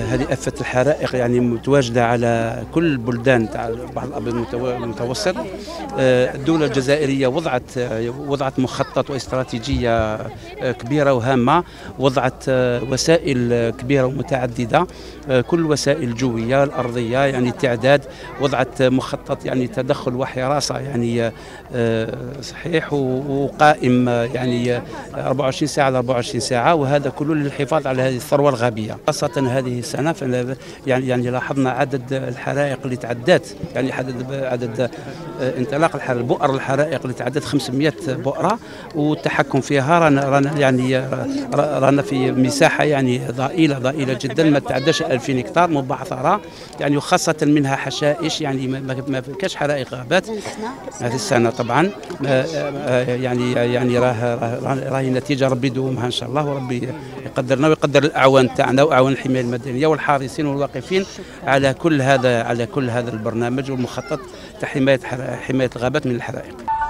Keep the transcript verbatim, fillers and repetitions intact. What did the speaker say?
هذه آفة الحرائق يعني متواجدة على كل البلدان تاع البحر الأبيض المتوسط. الدولة الجزائرية وضعت وضعت مخطط واستراتيجية كبيرة وهامة، وضعت وسائل كبيرة ومتعددة، كل الوسائل الجوية الأرضية يعني التعداد، وضعت مخطط يعني تدخل وحراسة يعني صحيح وقائم يعني أربعة وعشرين ساعة على أربعة وعشرين ساعة، وهذا كله للحفاظ على هذه الثروة الغابية. خاصة هذه السنة يعني يعني لاحظنا عدد الحرائق اللي تعدت، يعني عدد عدد انطلاق الحرائق بؤر الحرائق اللي تعدت خمسمائة بؤرة، والتحكم فيها رانا رانا يعني رانا في مساحة يعني ضئيلة ضئيلة جدا، ما تعداش ألفين هكتار مبعثرة يعني، وخاصة منها حشائش يعني ما كاش حرائق غابات هذه السنة طبعا. يعني يعني راه راهي نتيجة ربي يدومها إن شاء الله، وربي يقدرنا ويقدر الأعوان تاعنا وأعوان الحماية المدنية والحارسين والواقفين على كل هذا على كل هذا البرنامج والمخطط حماية حماية الغابات من الحرائق.